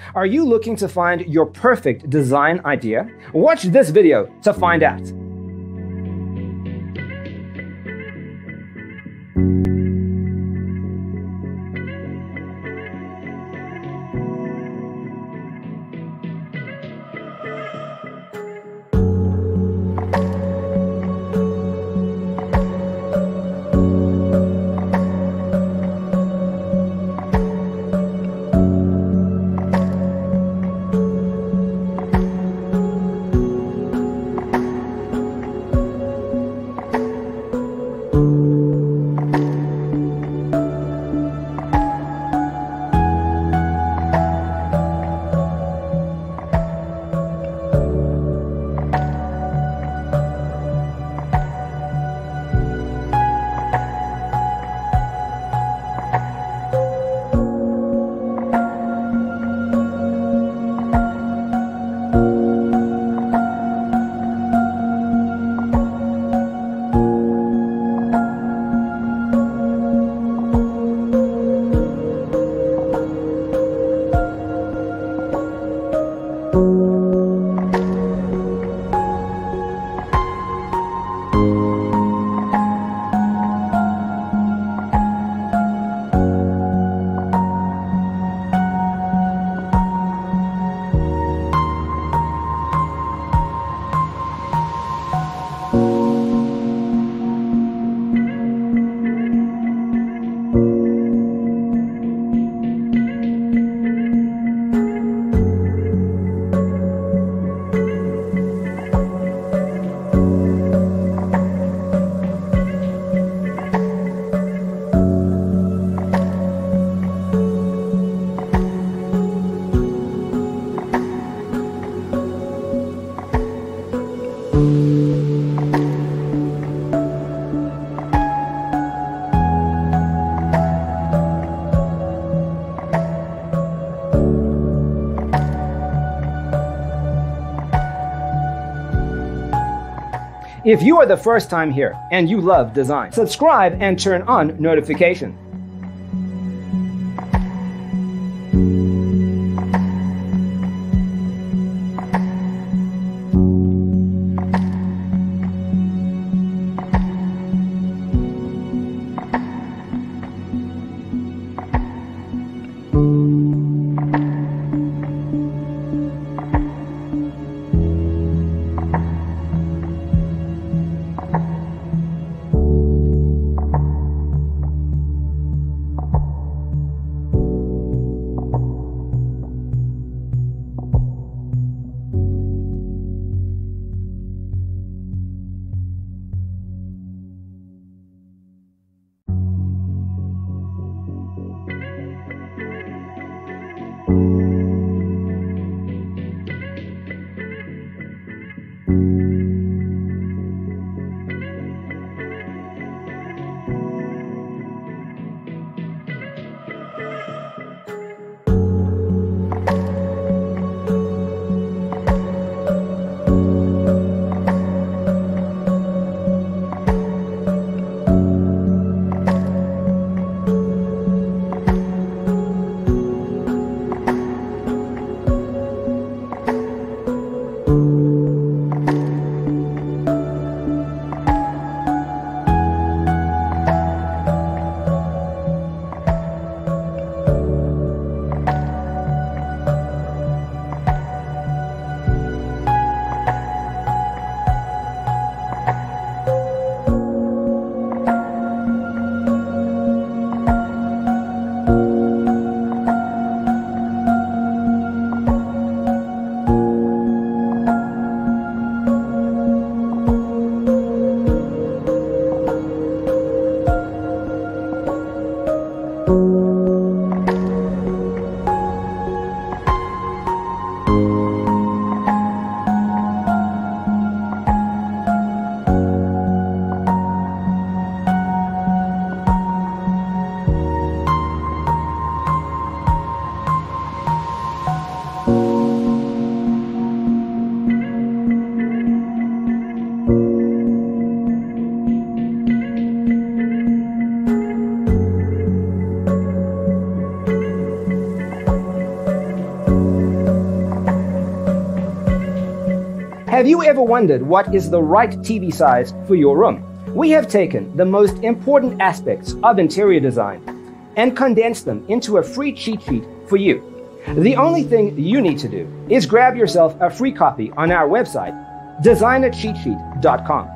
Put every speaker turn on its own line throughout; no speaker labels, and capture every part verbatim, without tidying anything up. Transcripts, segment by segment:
Are you looking to find your perfect design idea? Watch this video to find out. If you are the first time here and you love design, subscribe and turn on notifications. Have you ever wondered what is the right T V size for your room? We have taken the most important aspects of interior design and condensed them into a free cheat sheet for you. The only thing you need to do is grab yourself a free copy on our website, designer cheat sheet dot com.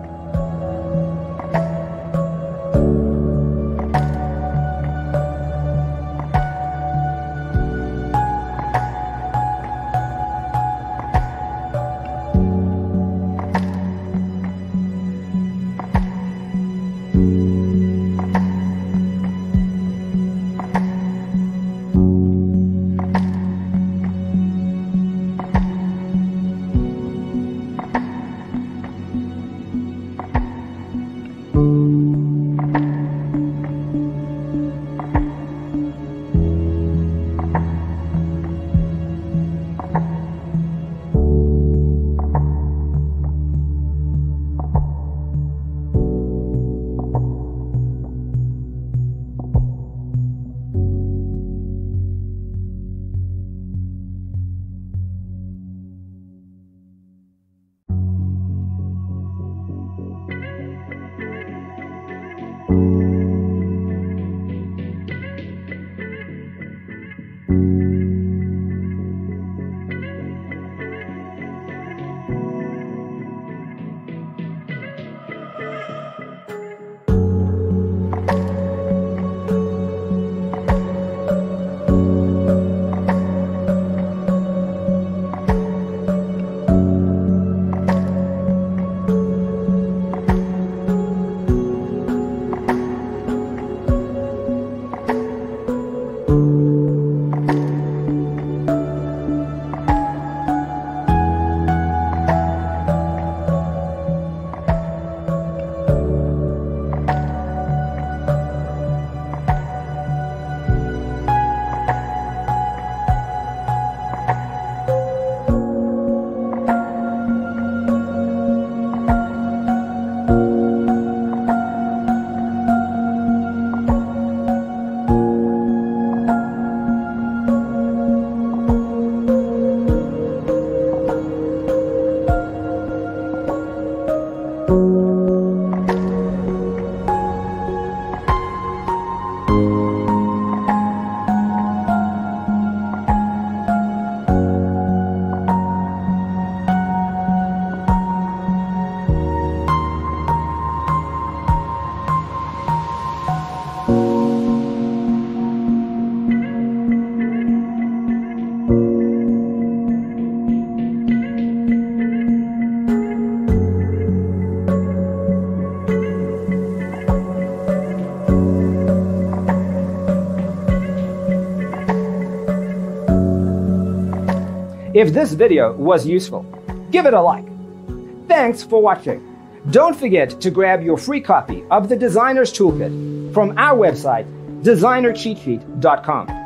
If this video was useful, give it a like. Thanks for watching. Don't forget to grab your free copy of the Designer's Toolkit from our website, designer cheat sheet dot com.